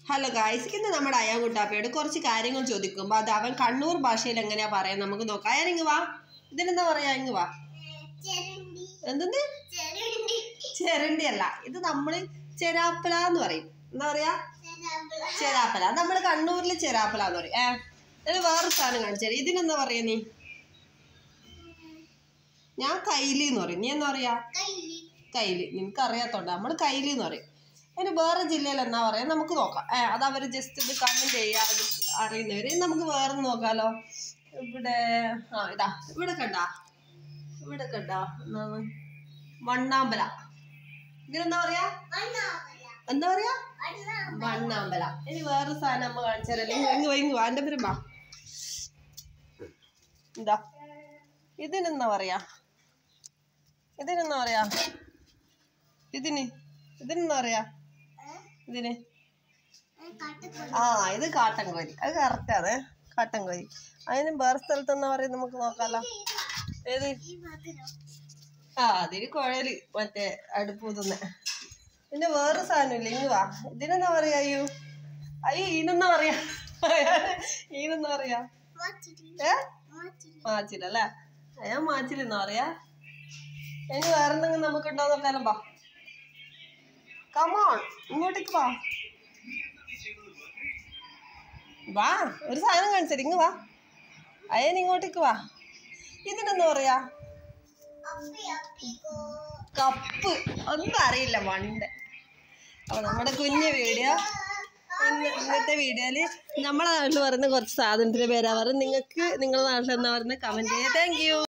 Hello guys, ഇന്ന് നമ്മുടെ അയാൻ കുട്ടാപ്പയോട് കുറച്ച് കാര്യങ്ങൾ ചോദിക്കുമ്പോൾ അത് അവൻ കണ്ണൂർ ഭാഷയിൽ എങ്ങനെയാ പറയാൻ നമുക്ക് നോക്കാം. അയാൻ ഇങ്ങ് വാ. ഇതിനെന്താ പറയാ? ഇങ്ങ് വാ. എന്തെന്ന്? ചെരണ്ടി അല്ല, ഇത് നമ്മള് ചെരാപ്പല എന്ന് പറയും. എന്താ പറയാ? ചെരാപ്പല. നമ്മള് കണ്ണൂരില് ചെരാപ്പല എന്ന് പറയും. ഇതിന് വേറൊരു സാധനം കാണിച്ചാൽ ഇതിനെന്താ പറയാ നീ? ഞാൻ കൈലി എന്ന് പറയും. നീ എന്താ പറയാ? കൈലി. നിനക്ക് അറിയാത്തോണ്ട നമ്മള് കൈലി എന്ന് പറയും. അതിന് വേറെ ജില്ലയിൽ എന്നാ പറയാ നമുക്ക് നോക്കാം. അത് അവർ ജസ്റ്റ് ഇത് കമന്റ് ചെയ്യാ, അത് അറിയുന്നവര്. നമുക്ക് വേറെ നോക്കാലോ. ഇവിടെ ഇതാ ഇവിടെ കണ്ടാ എന്താണ് വണ്ണാമ്പല. ഇതിനെന്താ പറയാ? എന്താ പറയാ? വണ്ണാമ്പല. ഇനി വേറെ സാധനം നമ്മ കാണിച്ചാലല്ലേ. ഇങ്ങ് വാ എന്റെ പേരും വാ. എന്താ ഇതിനെന്താ പറയാ? ഇതിനെന്താ പറയാ? ഇതിനെന്താ പറയാ? ഇതിന് ഇത് കാട്ടൻകോരി. അത് കറക്റ്റാണ്, കാട്ടൻകോരി. അതിന് വേറെ സ്ഥലത്ത് എന്നാ പറയാ നമുക്ക് നോക്കാലോ. ഏത്? അതിന് കുഴല്, മറ്റേ അടുപ്പൂതുന്ന. പിന്നെ വേറെ സാധനം ഇല്ല. ഇങ്ങ് വാ. ഇതിനെന്താ പറയാ? ഈനെന്താ പറയാ? ഈനെന്താ പറയാ? മാച്ചിലല്ലേ? ഞാൻ മാച്ചിലെന്നാ പറയാ. ഇനി വേറെന്തെങ്കിലും നമുക്ക് ഉണ്ടോ നോക്കാലോ. ബാ, കമോൺ, ഇങ്ങോട്ടേക്ക് വാ. ഒരു സാധനം കാണിച്ചത്. ഇങ്ങ് വാ. അയ്യൻ ഇങ്ങോട്ടേക്ക് വാ. ഇതിനെന്താ പറയാ? കപ്പ്. ഒന്നും അറിയില്ല മണ്ട. അപ്പൊ നമ്മുടെ കുഞ്ഞു വീഡിയോ, ഇന്നത്തെ വീഡിയോയില് നമ്മളെ നാട്ടിൽ പറയുന്ന കുറച്ച് സാധനത്തിന്റെ പേരാ പറയുന്നത്. നിങ്ങൾക്ക് നിങ്ങളുടെ നാട്ടിൽ എന്നാ പറയുന്നത് കമന്റ് ചെയ്യാം. Thank U.